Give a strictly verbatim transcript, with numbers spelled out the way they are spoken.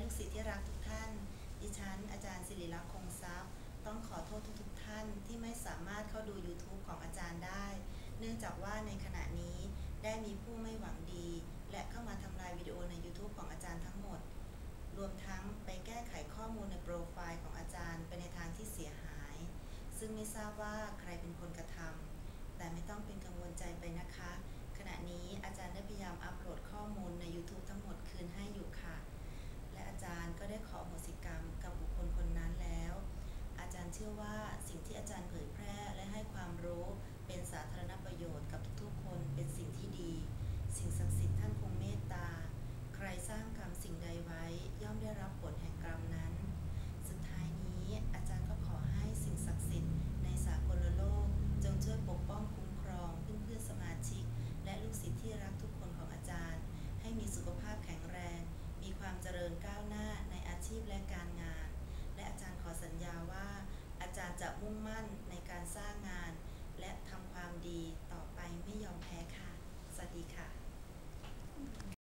ลูกศิษย์ที่รักทุกท่านดิฉันอาจารย์ศิริลักษณ์คงทรัพย์ต้องขอโทษทุกๆท่านที่ไม่สามารถเข้าดู ยูทูบ ของอาจารย์ได้เนื่องจากว่าในขณะนี้ได้มีผู้ไม่หวัง